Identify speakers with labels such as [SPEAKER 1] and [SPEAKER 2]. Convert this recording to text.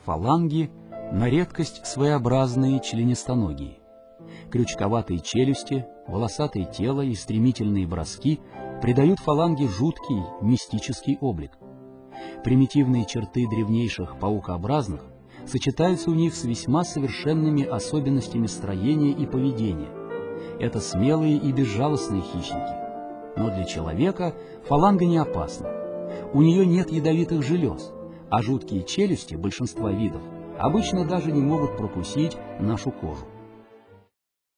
[SPEAKER 1] Фаланги на редкость своеобразные членистоногие. Крючковатые челюсти, волосатое тело и стремительные броски придают фаланге жуткий, мистический облик. Примитивные черты древнейших паукообразных сочетаются у них с весьма совершенными особенностями строения и поведения. Это смелые и безжалостные хищники. Но для человека фаланга не опасна. У нее нет ядовитых желез, а жуткие челюсти большинства видов обычно даже не могут прокусить нашу кожу.